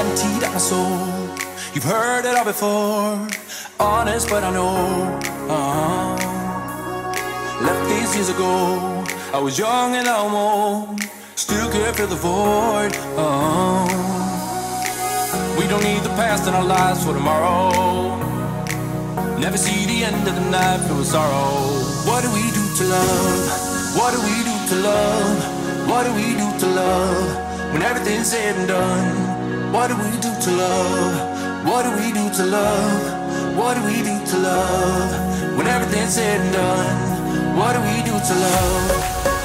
emptied out my soul. You've heard it all before, honest but I know. Left these years ago, I was young and almost still could fill the void. We don't need the past in our lives for tomorrow. Never see the end of the night filled with sorrow. What do we do to love? What do we do to love? What do we do to love? When everything's said and done, what do we do to love? What do we do to love? What do we do to love? When everything's said and done, what do we do to love?